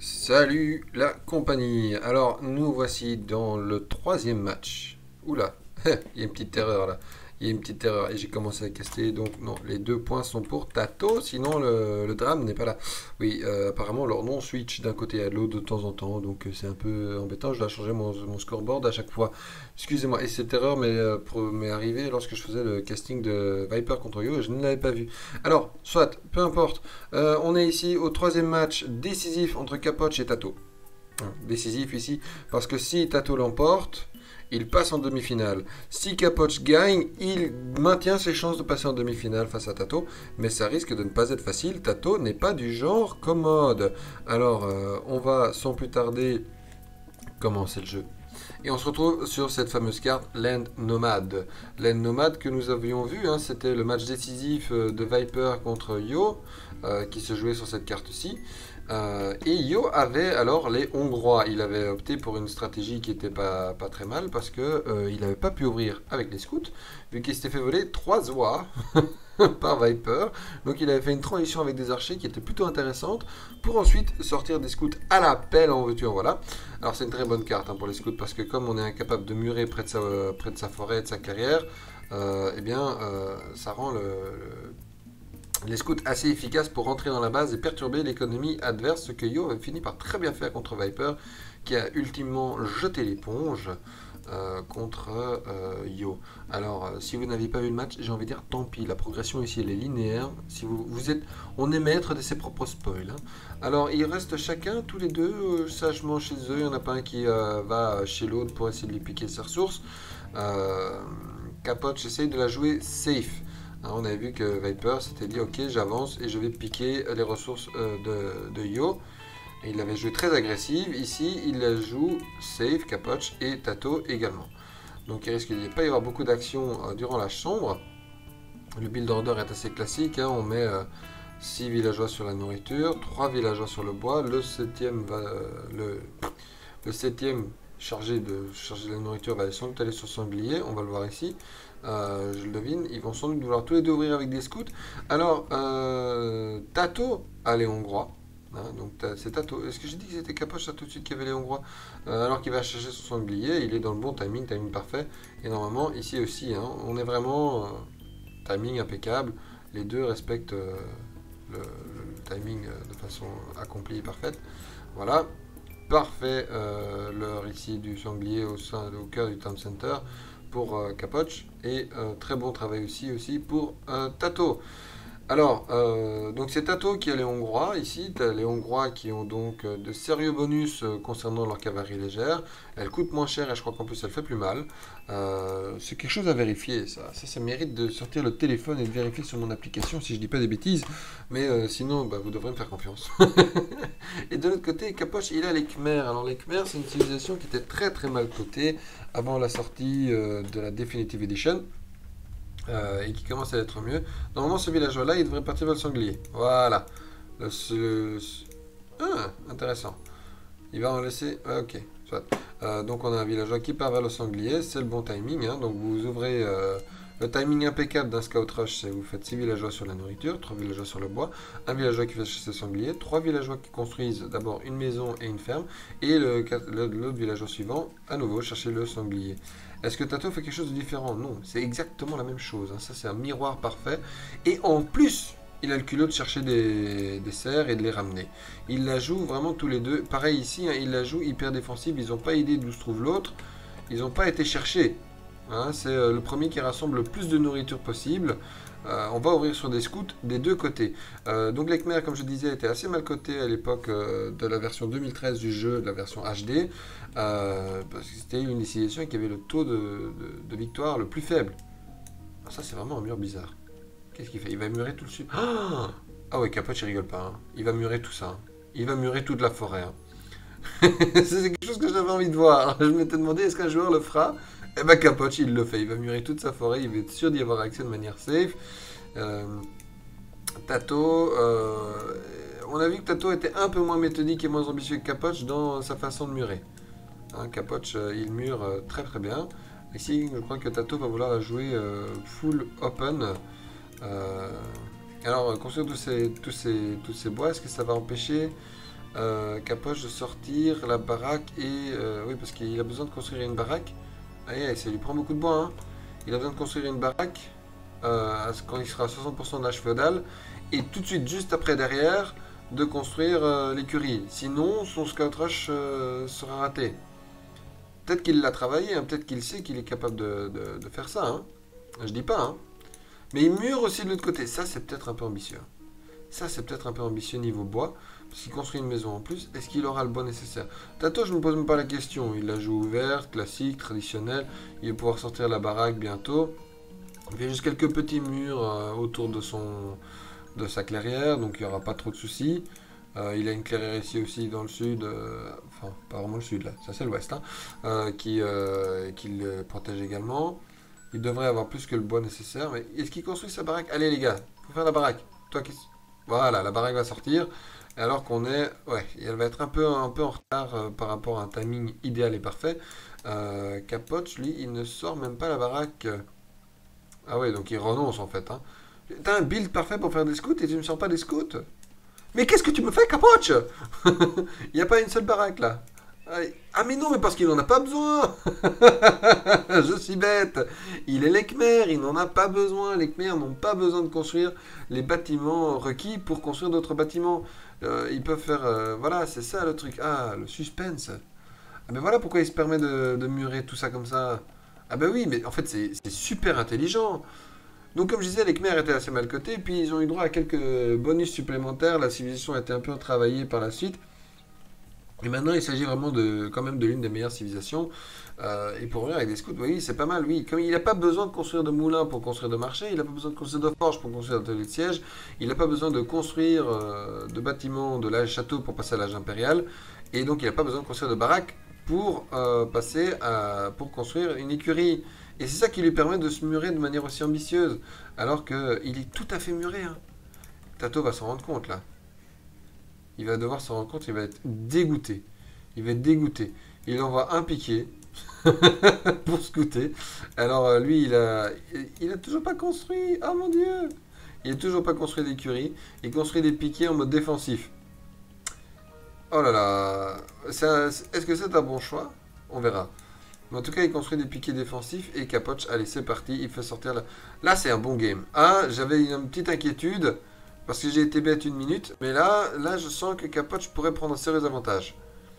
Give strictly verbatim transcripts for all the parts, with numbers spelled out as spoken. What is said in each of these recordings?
Salut la compagnie. Alors nous voici dans le troisième match. Oula, il y a une petite erreur là. Il y a une petite erreur et j'ai commencé à caster. Donc non, les deux points sont pour Tato, sinon le, le drame n'est pas là. Oui, euh, apparemment leur nom switch d'un côté à l'autre de temps en temps. Donc euh, c'est un peu embêtant. Je dois changer mon, mon scoreboard à chaque fois. Excusez-moi. Et cette erreur m'est euh, pro- m'est arrivée lorsque je faisais le casting de Viper contre Yo et je ne l'avais pas vu. Alors, soit, peu importe. Euh, on est ici au troisième match décisif entre Capoche et Tato. Hein, décisif ici, parce que si Tato l'emporte, il passe en demi-finale. Si Capoche gagne, il maintient ses chances de passer en demi-finale face à Tato, mais ça risque de ne pas être facile. Tato n'est pas du genre commode. Alors, euh, on va sans plus tarder commencer le jeu. Et on se retrouve sur cette fameuse carte Land Nomad. Land Nomad que nous avions vu, hein, c'était le match décisif de Viper contre Yo, euh, qui se jouait sur cette carte-ci. Euh, et Yo avait alors les Hongrois. Il avait opté pour une stratégie qui était pas, pas très mal parce que euh, il n'avait pas pu ouvrir avec les scouts, vu qu'il s'était fait voler trois oies par Viper. Donc il avait fait une transition avec des archers qui était plutôt intéressante pour ensuite sortir des scouts à la pelle en voiture. Voilà. Alors c'est une très bonne carte hein, pour les scouts parce que comme on est incapable de murer près de sa, euh, près de sa forêt, de sa carrière, euh, eh bien euh, ça rend le, le les scouts assez efficaces pour rentrer dans la base et perturber l'économie adverse, ce que Yo avait fini par très bien faire contre Viper, qui a ultimement jeté l'éponge euh, contre euh, Yo. Alors, euh, si vous n'aviez pas vu le match, j'ai envie de dire tant pis, la progression ici elle est linéaire. Si vous, vous êtes, on est maître de ses propres spoils. Hein. Alors, ils restent chacun, tous les deux, euh, sagement chez eux. Il n'y en a pas un qui euh, va chez l'autre pour essayer de lui piquer ses ressources. Euh, Capote essaye de la jouer safe. Hein, on avait vu que Viper s'était dit ok j'avance et je vais piquer les ressources euh, de, de Yo. Et il avait joué très agressive. Ici il la joue safe, Capoche et Tato également. Donc il risque de ne pas y avoir beaucoup d'action euh, durant la chambre. Le build order est assez classique. Hein, on met euh, six villageois sur la nourriture, trois villageois sur le bois. Le septième va euh, le, le septième chargé de charger la nourriture va sans doute aller sur sanglier. On va le voir ici. Euh, je le devine, ils vont sans doute vouloir tous les deux ouvrir avec des scouts. Alors, euh, Tato a les Hongrois. Hein, donc c'est Tato. Est-ce que j'ai dit que c'était Capoche tout de suite qu'il y avait les Hongrois euh, alors qu'il va chercher son sanglier, il est dans le bon timing, timing parfait. Et normalement, ici aussi, hein, on est vraiment euh, timing impeccable. Les deux respectent euh, le, le, timing euh, de façon accomplie et parfaite. Voilà. Parfait euh, l'heure ici du sanglier au, sein, au cœur du town center pour euh, Capoche et euh, très bon travail aussi, aussi pour euh, Tato. Alors, euh, donc c'est Tato qui a les Hongrois ici. Tu as les Hongrois qui ont donc euh, de sérieux bonus euh, concernant leur cavalerie légère. Elle coûte moins cher et je crois qu'en plus elle fait plus mal. Euh, c'est quelque chose à vérifier ça. ça. Ça mérite de sortir le téléphone et de vérifier sur mon application si je dis pas des bêtises. Mais euh, sinon, bah, vous devrez me faire confiance. Et de l'autre côté, Capoche, il a les Khmers. Alors les Khmers, c'est une civilisation qui était très très mal cotée avant la sortie euh, de la Definitive Edition. Euh, et qui commence à être mieux. Normalement, ce villageois-là, il devrait partir vers le sanglier. Voilà. Le, ce, ce- Ah, intéressant. Il va en laisser. Ah, ok. Soit. Euh, donc, on a un villageois qui part vers le sanglier. C'est le bon timing. Hein. Donc, vous ouvrez euh, le timing impeccable d'un scout rush. C'est vous faites six villageois sur la nourriture, trois villageois sur le bois, un villageois qui fait chasser le sanglier, trois villageois qui construisent d'abord une maison et une ferme, et le, le- l'autre villageois suivant, à nouveau, chercher le sanglier. Est-ce que Tato fait quelque chose de différent? Non, c'est exactement la même chose. Hein. Ça, c'est un miroir parfait. Et en plus, il a le culot de chercher des, des cerfs et de les ramener. Il la joue vraiment tous les deux. Pareil ici, hein, il la joue hyper défensive. Ils n'ont pas idée d'où se trouve l'autre. Ils n'ont pas été chercher. Hein, c'est euh, le premier qui rassemble le plus de nourriture possible. Euh, on va ouvrir sur des scouts des deux côtés. Euh, donc les Khmers, comme je disais, étaient assez mal cotés à l'époque euh, de la version deux mille treize du jeu, de la version H D, euh, parce que c'était une décision qui avait le taux de, de- de victoire le plus faible. Ah, ça, c'est vraiment un mur bizarre. Qu'est-ce qu'il fait? Il va murer tout le sud. Ah, ah ouais, Capote, il rigole pas. Hein. Il va murer tout ça. Hein. Il va murer toute la forêt. Hein. C'est quelque chose que j'avais envie de voir. Je m'étais demandé, est-ce qu'un joueur le fera? Eh ben Capote, il le fait. Il va murer toute sa forêt. Il va être sûr d'y avoir accès de manière safe. Euh, Tato, euh, on a vu que Tato était un peu moins méthodique et moins ambitieux que Capoche dans sa façon de murer. Hein, Capoche, euh, il mure euh, très très bien. Ici, je crois que Tato va vouloir la jouer euh, full open. Euh, alors, construire tous ces, tous, ces, tous ces bois, est-ce que ça va empêcher Euh, Capoche de sortir la baraque et... euh, oui, parce qu'il a besoin de construire une baraque. Aïe, aïe, ça lui prend beaucoup de bois, hein. Il a besoin de construire une baraque euh, quand il sera à soixante pour cent d'âge féodal. Et tout de suite, juste après derrière, de construire euh, l'écurie. Sinon, son scout rush euh, sera raté. Peut-être qu'il l'a travaillé, hein, peut-être qu'il sait qu'il est capable de, de- de faire ça, hein. Je dis pas, hein. Mais il mure aussi de l'autre côté. Ça, c'est peut-être un peu ambitieux. Ça, c'est peut-être un peu ambitieux niveau bois. Parce qu'il construit une maison en plus. Est-ce qu'il aura le bois nécessaire? Tato, je ne me pose même pas la question. Il la joue ouverte, classique, traditionnelle. Il va pouvoir sortir la baraque bientôt. Il fait juste quelques petits murs euh, autour de, son, de sa clairière. Donc il n'y aura pas trop de soucis. Euh, il a une clairière ici aussi dans le sud. euh, enfin, pas vraiment le sud là. Ça, c'est l'ouest. Hein, euh, qui, euh, qui le protège également. Il devrait avoir plus que le bois nécessaire. Mais est-ce qu'il construit sa baraque? Allez les gars, faut faire la baraque. Toi qui... Voilà, la baraque va sortir. Alors qu'on est... Ouais, elle va être un peu, un peu en retard euh, par rapport à un timing idéal et parfait. Euh, Capote, lui, il ne sort même pas la baraque. Ah ouais, donc il renonce en fait. Hein. T'as un build parfait pour faire des scouts et tu ne sors pas des scouts? Mais qu'est-ce que tu me fais, Capote? Il n'y a pas une seule baraque là. Ah mais non, mais parce qu'il n'en a pas besoin. Je suis bête. Il est les Khmers, il n'en a pas besoin. Les Khmers n'ont pas besoin de construire les bâtiments requis pour construire d'autres bâtiments. Euh, ils peuvent faire... euh, voilà, c'est ça le truc. Ah, le suspense. Ah ben voilà pourquoi il se permet de, de murer tout ça comme ça. Ah ben oui, mais en fait c'est c'est super intelligent. Donc comme je disais, les Khmers étaient assez mal cotés, puis ils ont eu droit à quelques bonus supplémentaires. La civilisation a été un peu travaillée par la suite. Et maintenant, il s'agit vraiment de, quand même de l'une des meilleures civilisations. Euh, et pour revenir avec des scouts, oui, c'est pas mal, oui. Comme il n'a pas besoin de construire de moulins pour construire de marchés, il n'a pas besoin de construire de forges pour construire d'ateliers de siège, il n'a pas besoin de construire euh, de bâtiments de l'âge château pour passer à l'âge impérial, et donc il n'a pas besoin de construire de baraques pour euh, passer à, pour construire une écurie. Et c'est ça qui lui permet de se murer de manière aussi ambitieuse, alors qu'il est tout à fait muré. Hein. Tato va s'en rendre compte là. Il va devoir se rendre compte, il va être dégoûté. Il va être dégoûté. Il envoie un piqué pour scouter. Alors euh, lui, il a, il a toujours pas construit. Oh mon dieu! Il n'a toujours pas construit d'écurie. Il construit des piquets en mode défensif. Oh là là. Est-ce que c'est un bon choix? On verra. Mais en tout cas, il construit des piquets défensifs et Capoche, allez, c'est parti. Il fait sortir la... Là, c'est un bon game. Ah, j'avais une petite inquiétude. Parce que j'ai été bête une minute, mais là, là je sens que Capoche pourrait prendre un sérieux avantage.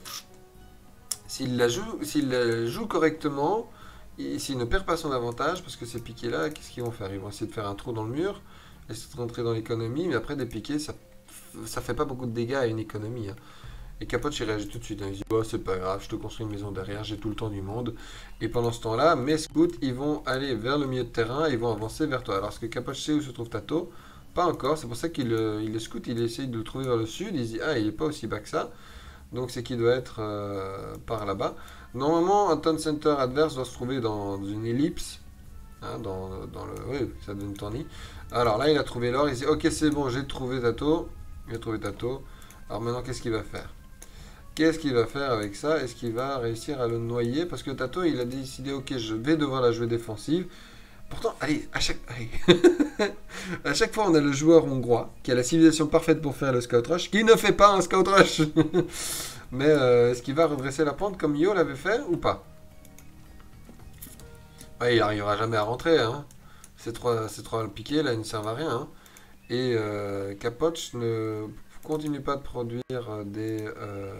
S'il la joue, s'il la joue correctement, s'il ne perd pas son avantage, parce que ces piquets-là, qu'est-ce qu'ils vont faire? Ils vont essayer de faire un trou dans le mur, essayer de rentrer dans l'économie, mais après des piquets, ça, ça fait pas beaucoup de dégâts à une économie. Hein. Et Capoche, il réagit tout de suite. Hein. Il dit, oh, c'est pas grave, je te construis une maison derrière, j'ai tout le temps du monde. Et pendant ce temps-là, mes scouts, ils vont aller vers le milieu de terrain, ils vont avancer vers toi. Alors, ce que Capoche sait où se trouve Tato? Pas encore, c'est pour ça qu'il euh, il le scout, il essaye de le trouver vers le sud, il se dit ah il est pas aussi bas que ça, donc c'est qu'il doit être euh, par là-bas. Normalement un town center adverse doit se trouver dans une ellipse, hein, dans, dans le... oui, ça donne tournis. Alors là il a trouvé l'or, il dit ok c'est bon j'ai trouvé Tato, j'ai trouvé Tato, alors maintenant qu'est-ce qu'il va faire? Qu'est-ce qu'il va faire avec ça? Est-ce qu'il va réussir à le noyer? Parce que Tato il a décidé ok je vais devoir la jouer défensive. Pourtant, allez, à chaque, allez. à chaque fois, on a le joueur hongrois qui a la civilisation parfaite pour faire le scout rush, qui ne fait pas un scout rush. Mais euh, est-ce qu'il va redresser la pente comme Yo l'avait fait ou pas? Ouais, il n'arrivera jamais à rentrer. Hein. Ces trois, ces trois piquets là, ils ne servent à rien. Hein. Et euh, Capoche ne continue pas de produire des, euh,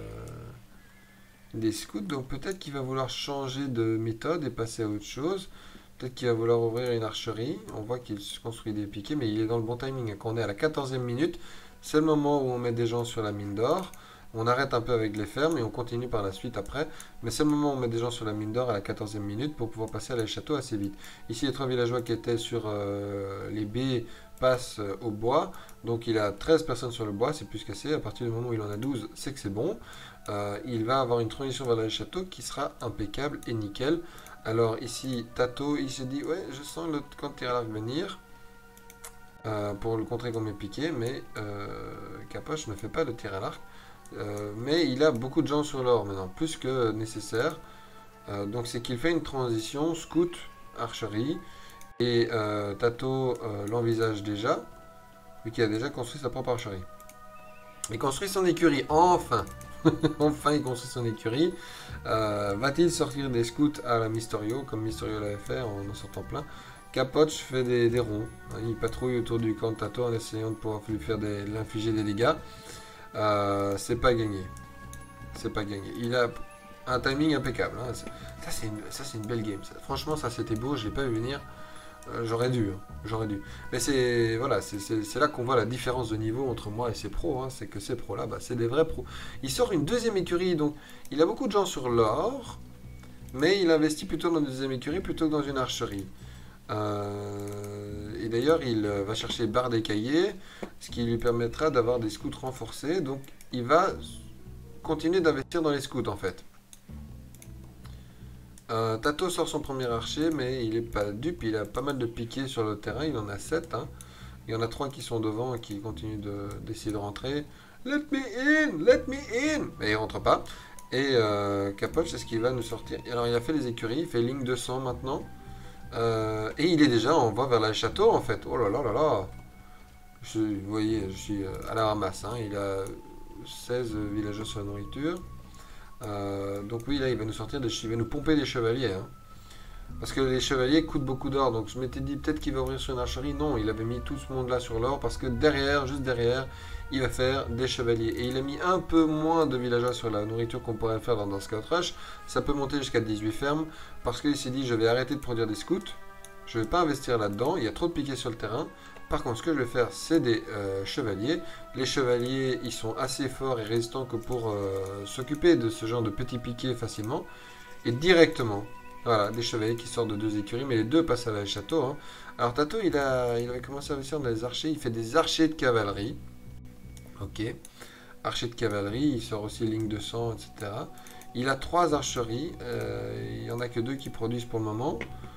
des scouts, donc peut-être qu'il va vouloir changer de méthode et passer à autre chose. Peut-être qu'il va vouloir ouvrir une archerie. On voit qu'il se construit des piquets, mais il est dans le bon timing. Quand on est à la quatorzième minute, c'est le moment où on met des gens sur la mine d'or. On arrête un peu avec les fermes et on continue par la suite après. Mais c'est le moment où on met des gens sur la mine d'or à la quatorzième minute pour pouvoir passer à la château assez vite. Ici, les trois villageois qui étaient sur euh, les baies passent euh, au bois. Donc il a treize personnes sur le bois, c'est plus qu'assez. À partir du moment où il en a douze, c'est que c'est bon. Euh, il va avoir une transition vers le château qui sera impeccable et nickel. Alors ici, Tato, il se dit, ouais, je sens le camp de tir à l'arc venir euh, pour le contrer comme mes piquets, mais euh, Capoche ne fait pas de tir à l'arc. Euh, mais il a beaucoup de gens sur l'or maintenant, plus que nécessaire. Euh, donc c'est qu'il fait une transition scout, archerie, et euh, Tato euh, l'envisage déjà, vu qu'il a déjà construit sa propre archerie. Il construit son écurie, enfin. Enfin, il construit son écurie. Euh, Va-t-il sortir des scouts à la Mysterio, comme Mysterio l'avait fait en en sortant plein? Capoche fait des, des ronds. Il patrouille autour du camp de Tato en essayant de pouvoir lui faire des, l'infliger des dégâts. Euh, c'est pas gagné. C'est pas gagné. Il a un timing impeccable. Hein. Ça, c'est une, ça, c'est une belle game. Ça. Franchement, ça, c'était beau. Je l'ai pas vu venir. Euh, j'aurais dû. Hein. J'aurais dû. Mais c'est voilà, c'est, c'est, c'est là qu'on voit la différence de niveau entre moi et ces pros. Hein. C'est que ces pros-là, bah, c'est des vrais pros. Il sort une deuxième écurie. Donc, il a beaucoup de gens sur l'or. Mais il investit plutôt dans une deuxième écurie plutôt que dans une archerie. Euh, et d'ailleurs, il va chercher barre d'écaillé, ce qui lui permettra d'avoir des scouts renforcés. Donc, il va continuer d'investir dans les scouts en fait. Euh, Tato sort son premier archer, mais il est pas dupe. Il a pas mal de piquets sur le terrain. Il en a sept. Hein. Il y en a trois qui sont devant et qui continuent de, d'essayer de rentrer. Let me in! Let me in! Mais il rentre pas. Et euh, Capoche, c'est ce qu'il va nous sortir. Alors, il a fait les écuries. Il fait ligne deux cents maintenant. Euh, et il est déjà en voie vers le château en fait. Oh là là là là. Je, vous voyez, je suis à la ramasse. Hein. Il a seize villageois sur la nourriture. Euh, donc oui, là, il va nous sortir, des, il va nous pomper des chevaliers. Hein. Parce que les chevaliers coûtent beaucoup d'or. Donc je m'étais dit peut-être qu'il va ouvrir sur une archerie. Non, il avait mis tout ce monde-là sur l'or. Parce que derrière, juste derrière, il va faire des chevaliers. Et il a mis un peu moins de villageois sur la nourriture qu'on pourrait faire dans, dans Scout Rush. Ça peut monter jusqu'à dix-huit fermes. Parce qu'il s'est dit, je vais arrêter de produire des scouts. Je ne vais pas investir là-dedans. Il y a trop de piquets sur le terrain. Par contre, ce que je vais faire, c'est des euh, chevaliers. Les chevaliers, ils sont assez forts et résistants que pour euh, s'occuper de ce genre de petits piquets facilement. Et directement, voilà, des chevaliers qui sortent de deux écuries, mais les deux passent à la château. Hein. Alors Tato, il, a, il avait commencé à investir dans les archers. Il fait des archers de cavalerie. Ok. Archers de cavalerie, il sort aussi ligne de sang, et cetera. Il a trois archeries. Euh, il n'y en a que deux qui produisent pour le moment.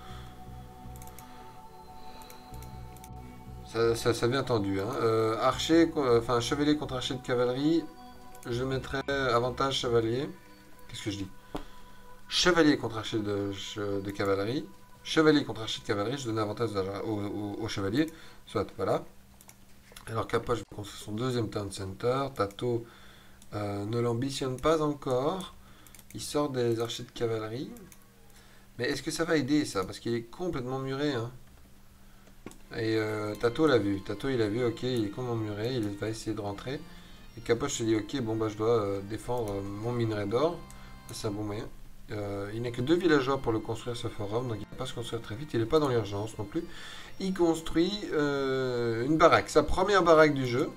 Ça, ça, ça vient tendu. Hein. Euh, archer, enfin chevalier contre archer de cavalerie, je mettrais avantage chevalier. Qu'est-ce que je dis? Chevalier contre archer de, de cavalerie. Chevalier contre archer de cavalerie, je donne avantage au, au, au chevalier. Soit, voilà. Alors Capoche va construire son deuxième town center. Tato euh, ne l'ambitionne pas encore. Il sort des archers de cavalerie. Mais est-ce que ça va aider ça? Parce qu'il est complètement muré. Hein. Et euh, Tato l'a vu. Tato il a vu, ok, il est complètement muré. Il va essayer de rentrer. Et Capoche se dit, ok, bon bah je dois euh, défendre euh, mon minerai d'or. C'est un bon moyen. Euh, il n'a que deux villageois pour le construire ce forum, donc il ne va pas se construire très vite. Il n'est pas dans l'urgence non plus. Il construit euh, une baraque, sa première baraque du jeu.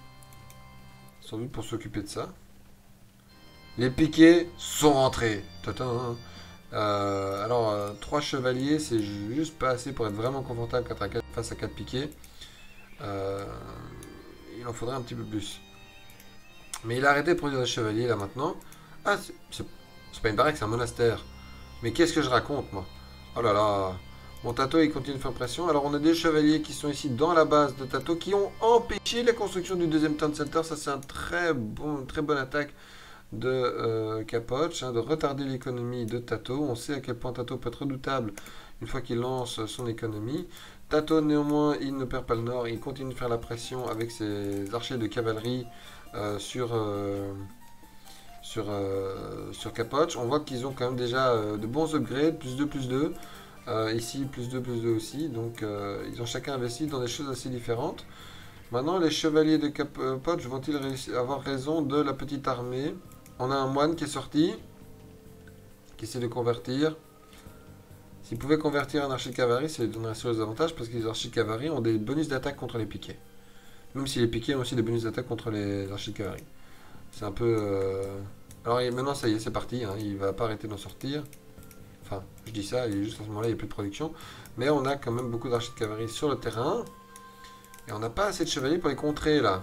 Sans doute pour s'occuper de ça. Les piquets sont rentrés. Tata, euh, alors, euh, trois chevaliers, c'est juste pas assez pour être vraiment confortable face à quatre piquets. Euh, il en faudrait un petit peu plus. Mais il a arrêté de produire des chevaliers là maintenant. Ah, c'est pas une baraque, c'est un monastère. Mais qu'est-ce que je raconte, moi? Oh là là. Bon, Tato, il continue de faire pression. Alors, on a des chevaliers qui sont ici dans la base de Tato qui ont empêché la construction du deuxième town center. Ça, c'est un très bon, très bonne attaque de euh, Capoche, hein, de retarder l'économie de Tato. On sait à quel point Tato peut être redoutable une fois qu'il lance son économie. Tato, néanmoins, il ne perd pas le nord. Il continue de faire la pression avec ses archers de cavalerie euh, sur... Euh, Sur, euh, sur Capoche. On voit qu'ils ont quand même déjà euh, de bons upgrades, plus deux, plus deux. Euh, ici, plus deux, plus deux aussi. Donc, euh, ils ont chacun investi dans des choses assez différentes. Maintenant, les chevaliers de Capoche vont-ils avoir raison de la petite armée? On a un moine qui est sorti, qui essaie de convertir. S'il pouvait convertir un archer de cavalerie, ça lui donnerait sur les avantages parce que les archers de cavalerie ont des bonus d'attaque contre les piquets. Même si les piquets ont aussi des bonus d'attaque contre les archers de cavalerie. C'est un peu... Euh... Alors maintenant, ça y est, c'est parti. Hein. Il va pas arrêter d'en sortir. Enfin, je dis ça, il est juste à ce moment-là, il n'y a plus de production. Mais on a quand même beaucoup d'archers de cavalerie sur le terrain. Et on n'a pas assez de chevaliers pour les contrer, là.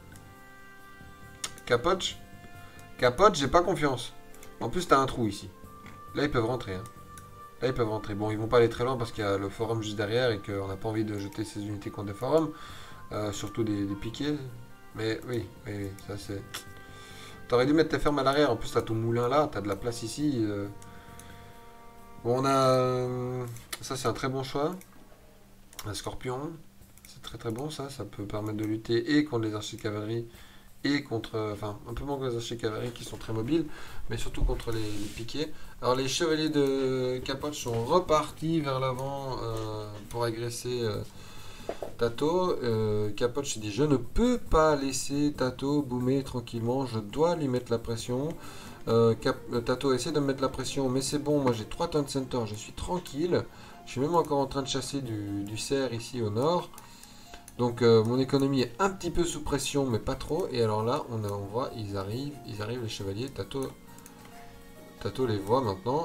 Capoche Capoche, j'ai pas confiance. En plus, t'as un trou ici. Là, ils peuvent rentrer. Hein. Là, ils peuvent rentrer. Bon, ils vont pas aller très loin parce qu'il y a le forum juste derrière et qu'on n'a pas envie de jeter ces unités contre des forums. Euh, surtout des, des piquets. Mais oui, oui, oui, ça c'est... T'aurais dû mettre tes fermes à l'arrière. En plus, t'as ton moulin là, t'as de la place ici. Euh... Bon, on a... Euh... Ça, c'est un très bon choix. Un scorpion. C'est très très bon, ça. Ça peut permettre de lutter et contre les archers de cavalerie et contre, enfin un peu moins que les archers cavaliers qui sont très mobiles, mais surtout contre les, les piquets. Alors les chevaliers de Capote sont repartis vers l'avant euh, pour agresser euh, Tato. Euh, Capote se dit je ne peux pas laisser Tato boomer tranquillement, je dois lui mettre la pression. Euh, Cap Tato essaie de me mettre la pression, mais c'est bon, moi j'ai trois Town Center, je suis tranquille. Je suis même encore en train de chasser du, du cerf ici au nord. Donc euh, mon économie est un petit peu sous pression, mais pas trop. Et alors là, on, a, on voit, ils arrivent, ils arrivent les chevaliers. Tato, Tato les voit maintenant.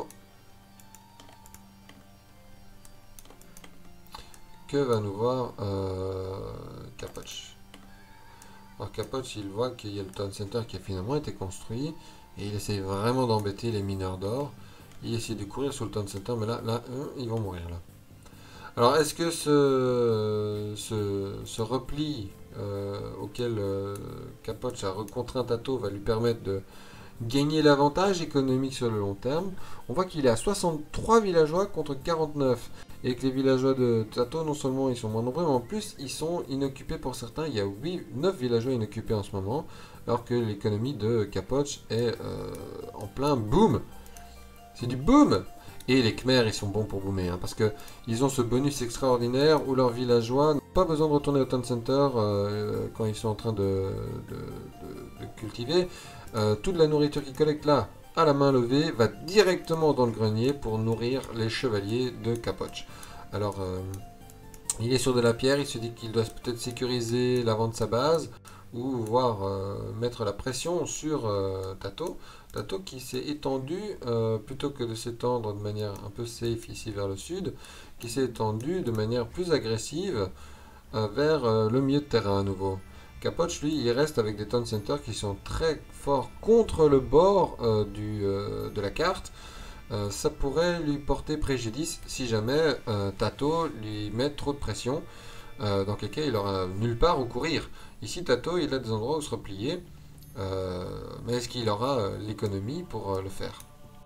Que va nous voir euh, Capoche. Alors Capoche, il voit qu'il y a le Town Center qui a finalement été construit. Et il essaie vraiment d'embêter les mineurs d'or. Il essaie de courir sur le Town Center, mais là, là hein, ils vont mourir là. Alors, est-ce que ce, ce, ce repli euh, auquel euh, Capoche a contraint Tato va lui permettre de gagner l'avantage économique sur le long terme? On voit qu'il est à soixante-trois villageois contre quarante-neuf. Et que les villageois de Tato, non seulement ils sont moins nombreux, mais en plus ils sont inoccupés pour certains. Il y a huit, neuf villageois inoccupés en ce moment, alors que l'économie de Capoche est euh, en plein boom. C'est du boom! Et les Khmers, ils sont bons pour boomer, hein, parce qu'ils ont ce bonus extraordinaire où leurs villageois n'ont pas besoin de retourner au Town Center euh, quand ils sont en train de, de, de, de cultiver. Euh, toute la nourriture qu'ils collectent là, à la main levée, va directement dans le grenier pour nourrir les chevaliers de Capoche. Alors, euh, il est sur de la pierre, il se dit qu'il doit peut-être sécuriser l'avant de sa base, ou voir euh, mettre la pression sur euh, Tato. Tato qui s'est étendu, euh, plutôt que de s'étendre de manière un peu safe ici vers le sud, qui s'est étendu de manière plus agressive euh, vers euh, le milieu de terrain à nouveau. Capoche, lui, il reste avec des town centers qui sont très forts contre le bord euh, du, euh, de la carte. Euh, ça pourrait lui porter préjudice si jamais euh, Tato lui met trop de pression, euh, dans quel cas il aura nulle part où courir. Ici, Tato, il a des endroits où se replier, euh, mais est-ce qu'il aura euh, l'économie pour euh, le faire?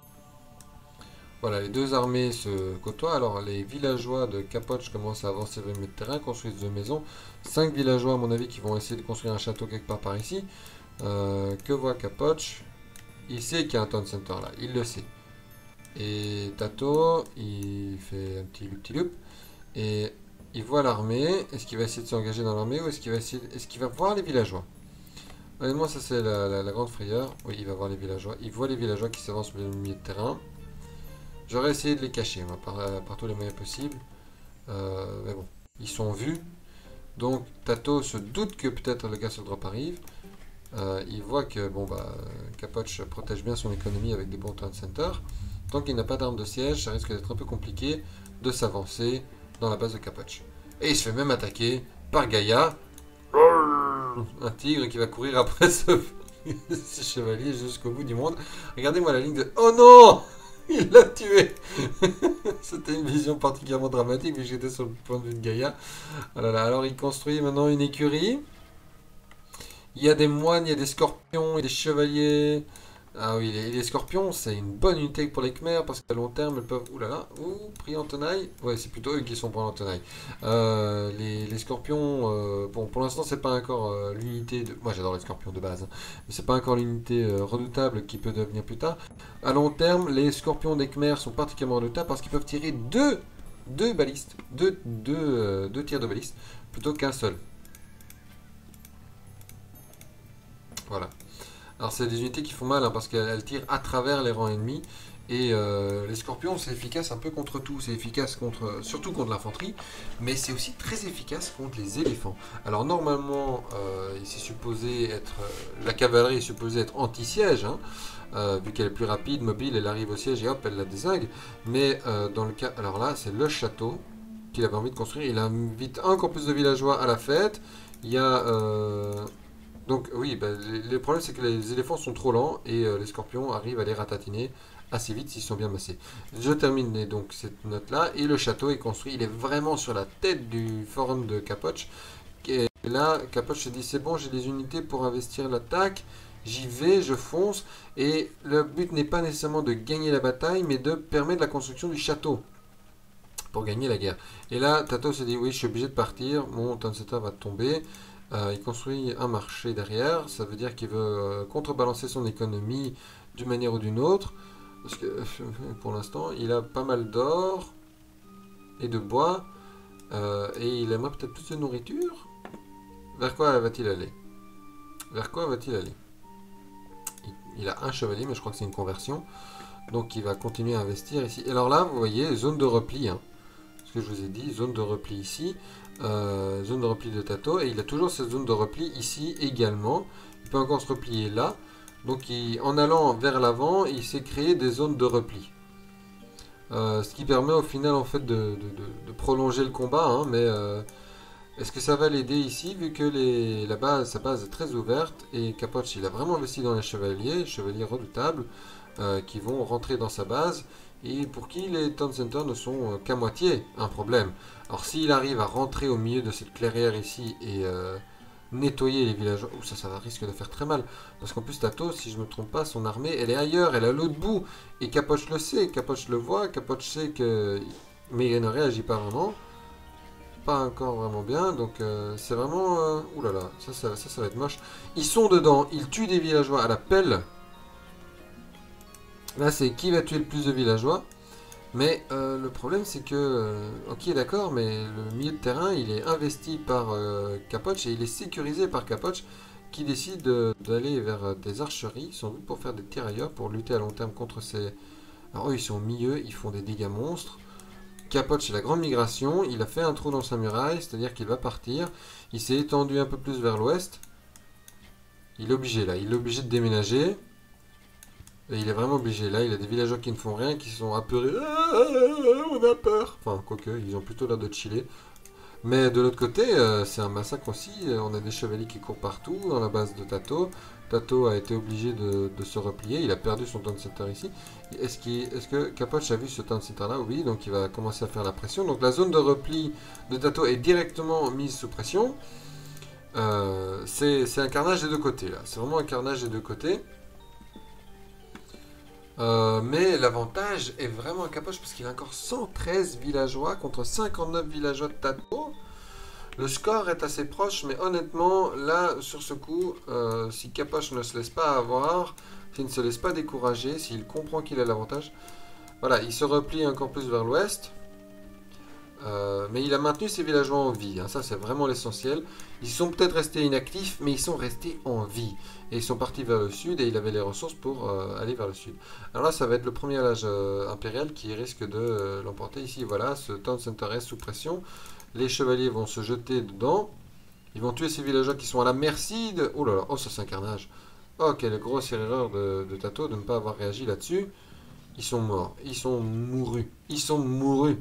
Voilà, les deux armées se côtoient. Alors, les villageois de Capoche commencent à avancer vers le milieu de terrain, construisent deux maisons. Cinq villageois, à mon avis, qui vont essayer de construire un château quelque part par ici. Euh, que voit Capoche? Il sait qu'il y a un town center là, il le sait. Et Tato, il fait un petit loop, petit loop, et il voit l'armée. Est-ce qu'il va essayer de s'engager dans l'armée ou est-ce qu'il va essayer, est-ce qu'il va voir les villageois? Honnêtement, ça c'est la, la, la grande frayeur. Oui, il va voir les villageois. Il voit les villageois qui s'avancent vers le milieu de terrain. J'aurais essayé de les cacher, moi, par, par tous les moyens possibles. Euh, mais bon, ils sont vus. Donc Tato se doute que peut-être le Castle Drop arrive. Euh, il voit que bon bah Capoche protège bien son économie avec des bons town centers. Tant qu'il n'a pas d'arme de siège, ça risque d'être un peu compliqué de s'avancer dans la base de Capoche. Et il se fait même attaquer par Gaïa, un tigre qui va courir après ce, ce chevalier jusqu'au bout du monde. Regardez-moi la ligne de... Oh non! Il l'a tué. C'était une vision particulièrement dramatique vu que j'étais sur le point de vue de Gaïa. Voilà, alors il construit maintenant une écurie. Il y a des moines, il y a des scorpions, il y a des chevaliers. Ah oui, les, les scorpions, c'est une bonne unité pour les Khmers parce qu'à long terme, ils peuvent... Ouh là là, ouh, pris en tenaille. Ouais, c'est plutôt eux qui sont pris en tenaille. Euh, les, les scorpions, euh, bon, pour l'instant, c'est pas encore euh, l'unité de... Moi, j'adore les scorpions de base, hein, mais c'est pas encore l'unité euh, redoutable qui peut devenir plus tard. À long terme, les scorpions des Khmers sont particulièrement redoutables parce qu'ils peuvent tirer deux, deux balistes, deux, deux, euh, deux tirs de baliste plutôt qu'un seul. Voilà. Alors c'est des unités qui font mal hein, parce qu'elles tirent à travers les rangs ennemis. Et euh, les scorpions c'est efficace un peu contre tout. C'est efficace contre, surtout contre l'infanterie. Mais c'est aussi très efficace contre les éléphants. Alors normalement, euh, c'est supposé être, euh, la cavalerie est supposée être anti-siège. Hein, euh, vu qu'elle est plus rapide, mobile, elle arrive au siège et hop, elle la désingue. Mais euh, dans le cas... Alors là, c'est le château qu'il avait envie de construire. Il invite encore plus de villageois à la fête. Il y a... Euh, Donc oui, bah, le problème c'est que les éléphants sont trop lents et euh, les scorpions arrivent à les ratatiner assez vite s'ils sont bien massés. Je termine donc cette note là et le château est construit, il est vraiment sur la tête du forum de Capoche. Et là, Capoche se dit c'est bon, j'ai des unités pour investir l'attaque, j'y vais, je fonce. Et le but n'est pas nécessairement de gagner la bataille mais de permettre la construction du château pour gagner la guerre. Et là, Tato se dit oui, je suis obligé de partir, mon town center va tomber. Euh, il construit un marché derrière, ça veut dire qu'il veut euh, contrebalancer son économie d'une manière ou d'une autre. Parce que pour l'instant, il a pas mal d'or et de bois. Euh, et il aimerait peut-être plus de nourriture. Vers quoi va-t-il aller? Vers quoi va-t-il aller? il, il a un chevalier, mais je crois que c'est une conversion. Donc il va continuer à investir ici. Et alors là, vous voyez, zone de repli. Hein. Ce que je vous ai dit, zone de repli ici. Euh, zone de repli de Tato. Et il a toujours cette zone de repli ici également. Il peut encore se replier là. Donc il, en allant vers l'avant, il s'est créé des zones de repli. Euh, ce qui permet au final en fait de, de, de, de prolonger le combat. Hein, mais euh, est-ce que ça va l'aider ici vu que les, la base, sa base est très ouverte et Capoche il a vraiment investi dans les chevaliers, chevaliers redoutables euh, qui vont rentrer dans sa base et pour qui les town centers ne sont euh, qu'à moitié un problème. Alors s'il arrive à rentrer au milieu de cette clairière ici et euh, nettoyer les villageois, ouh, ça, ça va risque de faire très mal parce qu'en plus Tato, si je me trompe pas, son armée elle est ailleurs, elle est à l'autre bout et Capoche le sait, Capoche le voit, Capoche sait que mais il ne réagit pas vraiment. Pas encore vraiment bien, donc euh, c'est vraiment... Euh... Ouh là là, ça, ça, ça, ça va être moche. Ils sont dedans, ils tuent des villageois à la pelle. Là, c'est qui va tuer le plus de villageois. Mais euh, le problème, c'est que... Euh, ok, d'accord, mais le milieu de terrain, il est investi par euh, Capoche et il est sécurisé par Capoche qui décide euh, d'aller vers des archeries, sans doute pour faire des tirailleurs, pour lutter à long terme contre ces... Alors eux, ils sont au milieu, ils font des dégâts monstres. Capoche, c'est la grande migration. Il a fait un trou dans sa muraille, c'est-à-dire qu'il va partir. Il s'est étendu un peu plus vers l'ouest. Il est obligé là, il est obligé de déménager. Et il est vraiment obligé. Là, il a des villageois qui ne font rien, qui sont apeurés. Ah, on a peur. Enfin, quoique, ils ont plutôt l'air de chiller. Mais de l'autre côté, euh, c'est un massacre aussi. On a des chevaliers qui courent partout dans la base de Tato. Tato a été obligé de, de se replier. Il a perdu son town center ici. Est-ce est est que Capoche a vu ce town center là? Oui, donc il va commencer à faire la pression. Donc la zone de repli de Tato est directement mise sous pression. Euh, c'est un carnage des deux côtés là. C'est vraiment un carnage des deux côtés. Euh, mais l'avantage est vraiment à Capoche parce qu'il a encore cent treize villageois contre cinquante-neuf villageois de Tato. Le score est assez proche, mais honnêtement, là, sur ce coup, euh, si Capoche ne se laisse pas avoir, s'il ne se laisse pas décourager, s'il comprend qu'il a l'avantage, voilà, il se replie encore plus vers l'ouest. Euh, mais il a maintenu ses villageois en vie, hein, ça c'est vraiment l'essentiel. Ils sont peut-être restés inactifs, mais ils sont restés en vie. Et ils sont partis vers le sud et il avait les ressources pour euh, aller vers le sud. Alors là, ça va être le premier âge euh, impérial qui risque de euh, l'emporter ici. Voilà, ce town center est sous pression. Les chevaliers vont se jeter dedans. Ils vont tuer ces villageois qui sont à la merci de... Oh là là, oh ça c'est un carnage. Oh, quelle grosse erreur de, de Tato de ne pas avoir réagi là-dessus. Ils sont morts, ils sont mourus, ils sont mourus.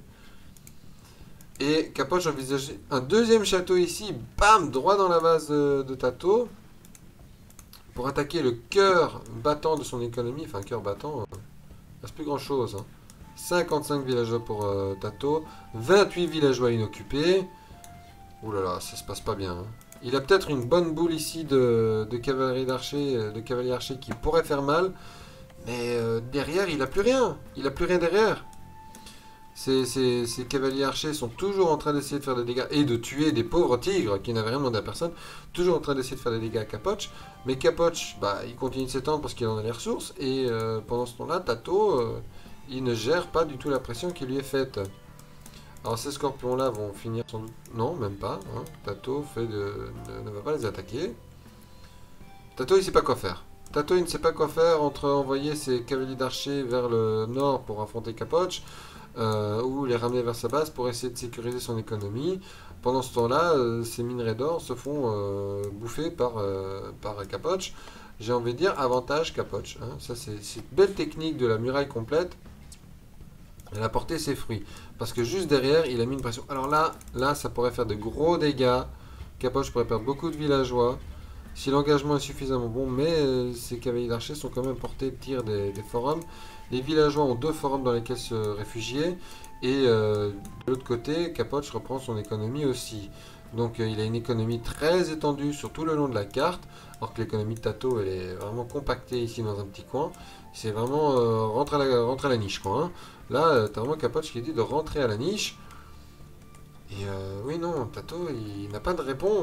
Et Capoche envisage un deuxième château ici, bam, droit dans la base de, de Tato. Pour attaquer le cœur battant de son économie. Enfin, cœur battant, euh, il reste plus grand chose. Hein. cinquante-cinq villageois pour euh, Tato. vingt-huit villageois inoccupés. Ouh là là, ça se passe pas bien. Hein. Il a peut-être une bonne boule ici de, de cavalerie d'archer, de cavalier archer qui pourrait faire mal. Mais euh, derrière, il a plus rien. Il a plus rien derrière. Ces, ces, ces cavaliers archers sont toujours en train d'essayer de faire des dégâts et de tuer des pauvres tigres qui n'avaient rien demandé à personne. Toujours en train d'essayer de faire des dégâts à Capoche. Mais Capoche, bah, il continue de s'étendre parce qu'il en a les ressources. Et euh, pendant ce temps-là, Tato, euh, il ne gère pas du tout la pression qui lui est faite. Alors ces scorpions-là vont finir sans doute... Non, même pas. Hein. Tato fait de... ne, ne va pas les attaquer. Tato, il ne sait pas quoi faire. Tato, il ne sait pas quoi faire entre envoyer ses cavaliers d'archers vers le nord pour affronter Capoche. Euh, ou les ramener vers sa base pour essayer de sécuriser son économie. Pendant ce temps-là, euh, ces minerais d'or se font euh, bouffer par, euh, par Capoche. J'ai envie de dire avantage Capoche. Hein. Ça, c'est cette belle technique de la muraille complète. Elle a porté ses fruits. Parce que juste derrière, il a mis une pression. Alors là, là ça pourrait faire de gros dégâts. Capoche pourrait perdre beaucoup de villageois. Si l'engagement est suffisamment bon, mais euh, ces cavaliers d'archers sont quand même portés de tir des, des forums. Les villageois ont deux forums dans lesquels se réfugier. Et euh, de l'autre côté, Capoche reprend son économie aussi. Donc euh, il a une économie très étendue sur tout le long de la carte. Alors que l'économie de Tato, elle est vraiment compactée ici dans un petit coin. C'est vraiment euh, rentrer, à la, rentrer à la niche, quoi. Hein. Là, euh, t'as vraiment Capoche qui dit de rentrer à la niche. Et euh, oui, non, Tato, il n'a pas de réponse.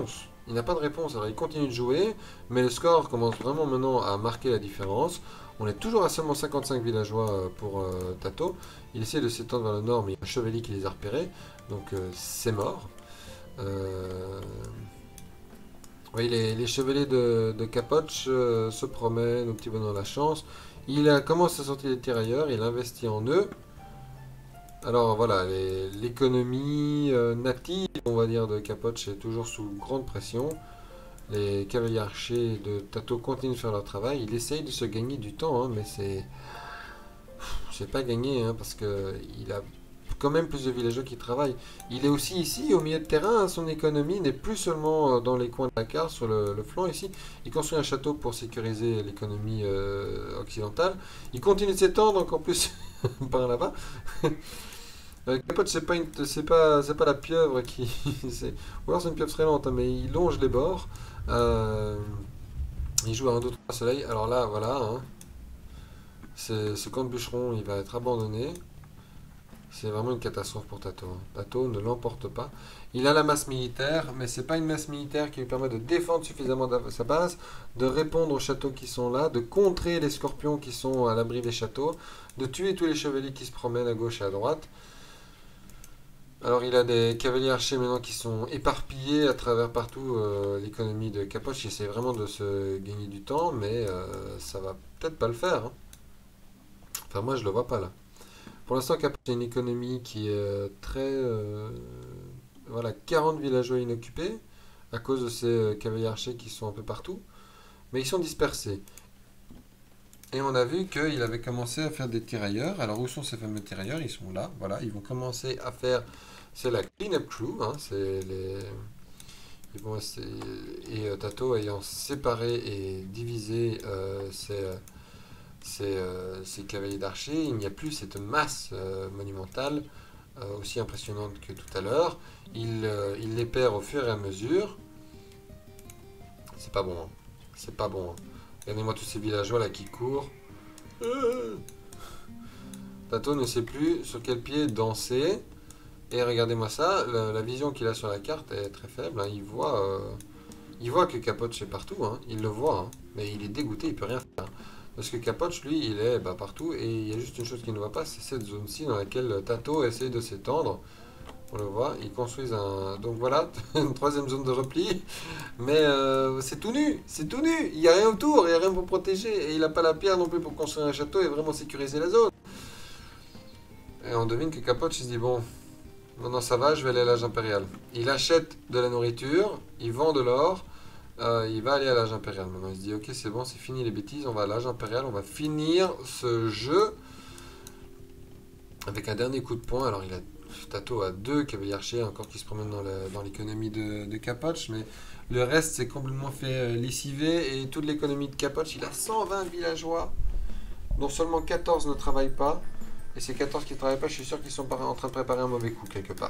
Il n'a pas de réponse. Alors il continue de jouer, mais le score commence vraiment maintenant à marquer la différence. On est toujours à seulement cinquante-cinq villageois pour euh, Tato. Il essaie de s'étendre vers le nord, mais il y a un chevalier qui les a repérés. Donc euh, c'est mort. Euh... Oui, les, les chevaliers de, de Capoche euh, se promènent au petit bonheur de la chance. Il a, commence à sortir des tirailleurs, il investit en eux. Alors voilà, l'économie euh, native, on va dire, de Capoche est toujours sous grande pression. Les cavaliers archers de Tato continuent de faire leur travail. Il essaye de se gagner du temps, hein, mais c'est c'est pas gagné, hein, parce que il a quand même plus de villageois qui travaillent. Il est aussi ici, au milieu de terrain, hein, son économie n'est plus seulement dans les coins de la carte, sur le, le flanc ici. Il construit un château pour sécuriser l'économie euh, occidentale. Il continue de s'étendre encore plus par là-bas. Euh, Capote, c'est pas, une- c'est pas, c'est pas la pieuvre qui. c'est- Ou alors c'est une pieuvre très lente, hein, mais il longe les bords. Euh, il joue à un, deux, trois soleil. Alors là, voilà, hein, c'est- ce camp de bûcheron, il va être abandonné. C'est vraiment une catastrophe pour Tato, hein. Tato ne l'emporte pas. Il a la masse militaire, mais c'est pas une masse militaire qui lui permet de défendre suffisamment de sa base, de répondre aux châteaux qui sont là, de contrer les scorpions qui sont à l'abri des châteaux, de tuer tous les chevaliers qui se promènent à gauche et à droite. Alors il a des cavaliers archers maintenant qui sont éparpillés à travers partout euh, l'économie de Capoche. Il essaie vraiment de se gagner du temps, mais euh, ça va peut-être pas le faire, hein. Enfin moi je le vois pas là. Pour l'instant Capoche a une économie qui est euh, très... euh, voilà, quarante villageois inoccupés à cause de ces euh, cavaliers archers qui sont un peu partout. Mais ils sont dispersés. Et on a vu qu'il avait commencé à faire des tirailleurs. Alors où sont ces fameux tirailleurs? Ils sont là, voilà. Ils vont commencer à faire... C'est la clean-up crew, hein, c'est les... Ils vont essayer- et euh, Tato ayant séparé et divisé euh, ces, ces, euh, ces cavaliers d'archers, il n'y a plus cette masse euh, monumentale euh, aussi impressionnante que tout à l'heure. Il, euh, il les perd au fur et à mesure. C'est pas bon, hein. C'est pas bon, hein. Regardez-moi tous ces villageois là qui courent. Euh. Tato ne sait plus sur quel pied danser. Et regardez-moi ça, la, la vision qu'il a sur la carte est très faible, hein. Il voit, euh, il voit que Capoche est partout, hein. Il le voit, hein. Mais il est dégoûté, il peut rien faire. Parce que Capoche, lui, il est bah, partout. Et il y a juste une chose qu'il ne voit pas, c'est cette zone-ci dans laquelle Tato essaie de s'étendre. On le voit, ils construisent un... Donc voilà, une troisième zone de repli. Mais euh, c'est tout nu, c'est tout nu. Il n'y a rien autour, il n'y a rien pour protéger. Et il n'a pas la pierre non plus pour construire un château et vraiment sécuriser la zone. Et on devine que Capoche, il se dit, bon, maintenant ça va, je vais aller à l'âge impérial. Il achète de la nourriture, il vend de l'or, euh, il va aller à l'âge impérial. Maintenant il se dit, ok, c'est bon, c'est fini les bêtises, on va à l'âge impérial, on va finir ce jeu avec un dernier coup de poing. Alors il a Tato a deux cavaliers archers encore qui se promènent dans le- dans l'économie de, de Capoche, mais le reste c'est complètement fait euh, lessiver et toute l'économie de Capoche, il a cent vingt villageois, dont seulement quatorze ne travaillent pas. Et ces quatorze qui ne travaillent pas, je suis sûr qu'ils sont par- en train de préparer un mauvais coup quelque part.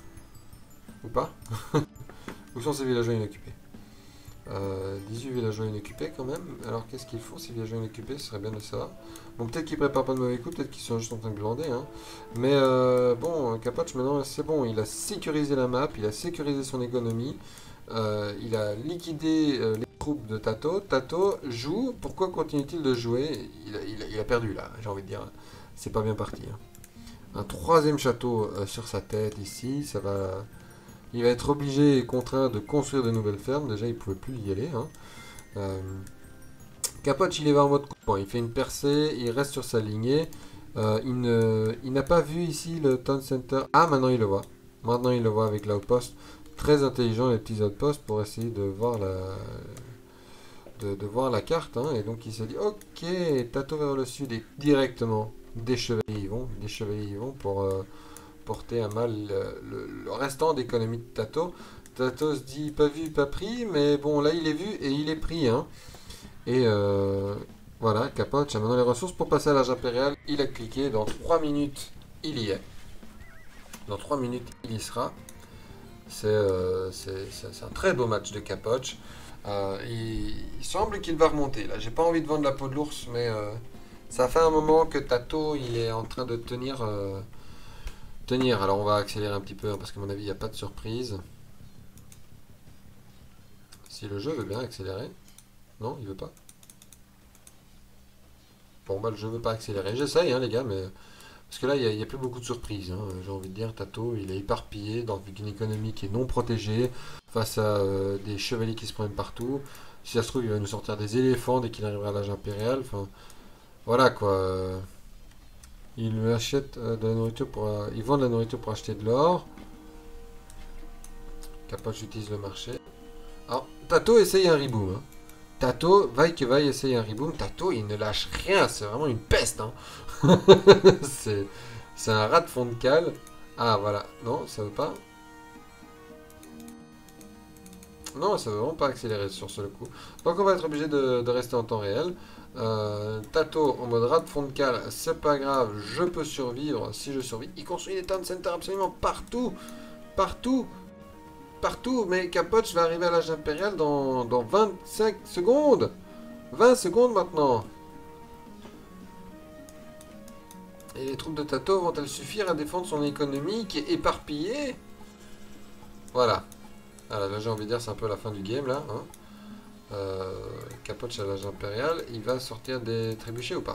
Ou pas? Où sont ces villageois inoccupés? Euh, dix-huit villageois inoccupés quand même. Alors qu'est-ce qu'ils font ces villageois inoccupés? Ce serait bien de savoir. Bon, peut-être qu'ils préparent pas de mauvais coups, peut-être qu'ils sont juste en train de glander, hein. Mais euh, bon, Capoche maintenant c'est bon, il a sécurisé la map, il a sécurisé son économie, euh, il a liquidé euh, les troupes de Tato. Tato joue, pourquoi continue-t-il de jouer? il a, il a- il a perdu là, j'ai envie de dire. C'est pas bien parti, hein. Un troisième château euh, sur sa tête ici, ça va... Il va être obligé et contraint de construire de nouvelles fermes. Déjà, il pouvait plus y aller, hein. Euh, Capoche, il est va en mode coupant. Il fait une percée, il reste sur sa lignée. Euh, il ne- il n'a pas vu ici le town center. Ah, maintenant il le voit. Maintenant il le voit avec l'outpost. Très intelligent les petits outposts pour essayer de voir la, de, de voir la carte, hein. Et donc il s'est dit, ok, Tato vers le sud et directement des chevaliers y vont, des chevaliers y vont pour euh, porter à mal le, le- le restant d'économie de Tato. Tato se dit pas vu, pas pris, mais bon là il est vu et il est pris, hein. Et euh, voilà, Capoche a maintenant les ressources pour passer à l'âge impérial. Il a cliqué, dans trois minutes il y est. Dans trois minutes il y sera. C'est euh, c'est- c'est- c'est un très beau match de Capoche. Euh, il, il semble qu'il va remonter. Là, j'ai pas envie de vendre la peau de l'ours, mais euh, ça fait un moment que Tato il est en train de tenir. euh, tenir. Alors on va accélérer un petit peu, hein, parce qu'à mon avis il n'y a pas de surprise. Si le jeu veut bien accélérer. Non, il veut pas. Bon, bah, le jeu veut pas accélérer. J'essaye, hein, les gars, mais... Parce que là, il n'y a, a plus beaucoup de surprises. Hein. J'ai envie de dire, Tato, il est éparpillé dans une économie qui est non protégée, face à euh, des chevaliers qui se prennent partout. Si ça se trouve, il va nous sortir des éléphants dès qu'il arrivera à l'âge impérial. Enfin, voilà, quoi. Il lui achète euh, de la nourriture pour... Euh, il vend de la nourriture pour acheter de l'or. Capoche utilise le marché. Alors, Tato essaye un reboom. Hein. Tato, vaille que vaille, essaye un reboom. Tato, il ne lâche rien. C'est vraiment une peste. Hein. c'est, c'est un rat de fond de cale. Ah, voilà. Non, ça veut pas. Non, ça veut vraiment pas accélérer sur ce coup. Donc, on va être obligé de, de rester en temps réel. Euh, Tato en mode rat de fond de cale. C'est pas grave. Je peux survivre. Si je survis, il construit des town centers absolument partout. Partout. Partout, mais Capoche va arriver à l'âge impérial dans, dans vingt-cinq secondes. vingt secondes maintenant. Et les troupes de Tato vont-elles suffire à défendre son économie qui est éparpillée? Voilà. Alors là, j'ai envie de dire, c'est un peu la fin du game, là. Hein. Euh, Capoche à l'âge impérial, il va sortir des trébuchets ou pas?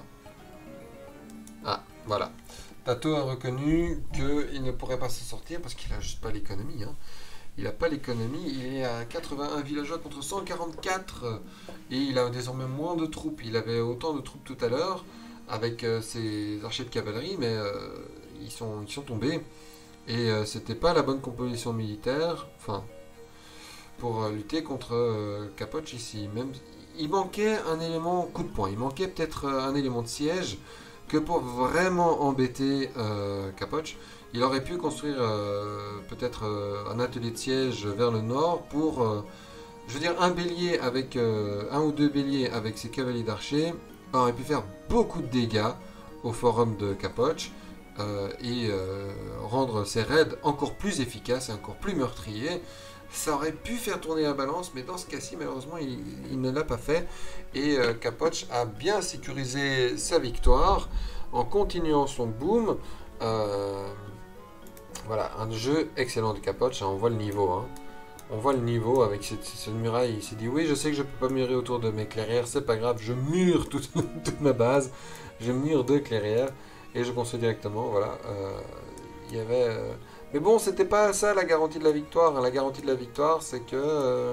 Ah, voilà. Tato a reconnu qu'il ne pourrait pas s'en sortir parce qu'il a juste pas l'économie, hein. Il n'a pas l'économie, il est à quatre-vingt-un villageois contre cent quarante-quatre et il a désormais moins de troupes. Il avait autant de troupes tout à l'heure avec euh, ses archers de cavalerie, mais euh, ils, sont, ils sont tombés et euh, c'était pas la bonne composition militaire, enfin, pour euh, lutter contre euh, Capoche ici. Même, il manquait un élément coup de poing, il manquait peut-être euh, un élément de siège que pour vraiment embêter euh, Capoche. Il aurait pu construire euh, peut-être euh, un atelier de siège vers le nord pour, euh, je veux dire, un bélier avec euh, un ou deux béliers avec ses cavaliers d'archers aurait pu faire beaucoup de dégâts au forum de Capoche euh, et euh, rendre ses raids encore plus efficaces et encore plus meurtriers. Ça aurait pu faire tourner la balance, mais dans ce cas-ci, malheureusement, il, il ne l'a pas fait. Et euh, Capoche a bien sécurisé sa victoire en continuant son boom. Euh, Voilà, un jeu excellent de Capoche, hein, on voit le niveau. Hein. On voit le niveau avec cette, cette muraille. Il s'est dit, oui, je sais que je peux pas murer autour de mes clairières, c'est pas grave, je mure toute, toute ma base. Je mure deux clairières et je construis directement. Voilà. Euh, il y avait. Euh... Mais bon, c'était pas ça la garantie de la victoire. Hein. La garantie de la victoire, c'est que. Euh,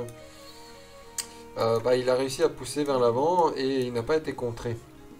euh, bah, il a réussi à pousser vers l'avant et il n'a pas été contré.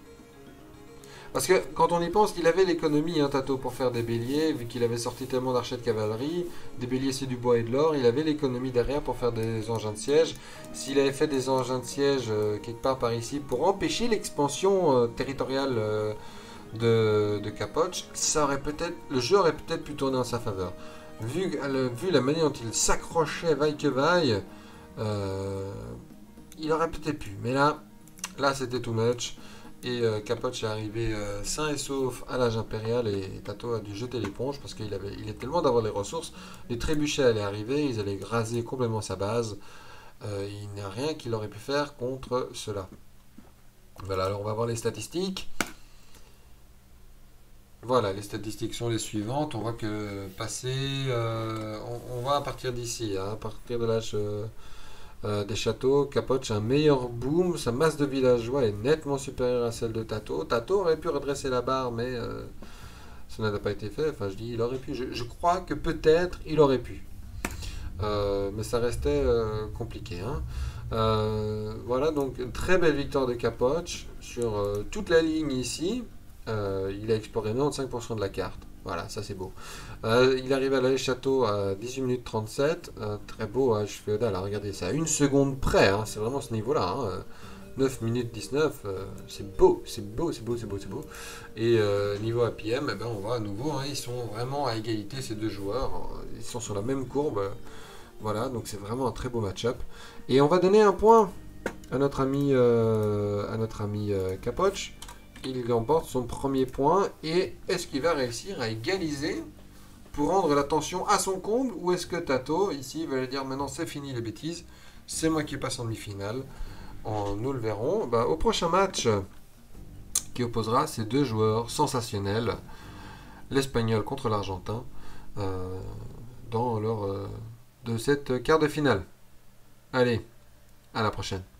Parce que quand on y pense, qu'il avait l'économie, hein, Tato, pour faire des béliers, vu qu'il avait sorti tellement d'archers de cavalerie, des béliers c'est du bois et de l'or, il avait l'économie derrière pour faire des engins de siège. S'il avait fait des engins de siège euh, quelque part par ici pour empêcher l'expansion euh, territoriale euh, de, de Capoche, ça aurait peut-être, le jeu aurait peut-être pu tourner en sa faveur. Vu, euh, vu la manière dont il s'accrochait vaille que vaille, euh, il aurait peut-être pu. Mais là, là c'était too much. Et euh, Capoche est arrivé euh, sain et sauf à l'âge impérial et Tato a dû jeter l'éponge parce qu'il avait, il est tellement d'avoir les ressources. Les trébuchets allaient arriver, ils allaient raser complètement sa base. Euh, il n'y a rien qu'il aurait pu faire contre cela. Voilà, alors on va voir les statistiques. Voilà, les statistiques sont les suivantes. On voit que passer, euh, on, on va à partir d'ici, hein, à partir de l'âge... Euh, Euh, des châteaux, Capoche a un meilleur boom, sa masse de villageois est nettement supérieure à celle de Tato. Tato aurait pu redresser la barre, mais euh, ça n'a pas été fait. Enfin, je dis, il aurait pu. Je, je crois que peut-être il aurait pu. Euh, mais ça restait euh, compliqué. Hein. Euh, voilà, donc une très belle victoire de Capoche sur euh, toute la ligne ici. Euh, il a exploré quatre-vingt-quinze pour cent de la carte. Voilà, ça c'est beau. Euh, il arrive à l'allée château à dix-huit minutes trente-sept. Euh, très beau, hein, je fais là, regardez, c'est à une seconde près. Hein, c'est vraiment ce niveau-là. Hein, neuf minutes dix-neuf. Euh, c'est beau, c'est beau, c'est beau, c'est beau, c'est beau. Et euh, niveau A P M, eh ben, on voit à nouveau, hein, ils sont vraiment à égalité ces deux joueurs. Ils sont sur la même courbe. Voilà, donc c'est vraiment un très beau match-up. Et on va donner un point à notre ami, euh, à notre ami euh, Capoche. Il emporte son premier point. Et est-ce qu'il va réussir à égaliser pour rendre la tension à son comble? Ou est-ce que Tato, ici, va lui dire maintenant c'est fini les bêtises, c'est moi qui passe en demi-finale? On, nous le verrons bah, au prochain match qui opposera ces deux joueurs sensationnels, l'Espagnol contre l'Argentin, euh, dans leur, euh, de cette quart de finale. Allez, À la prochaine.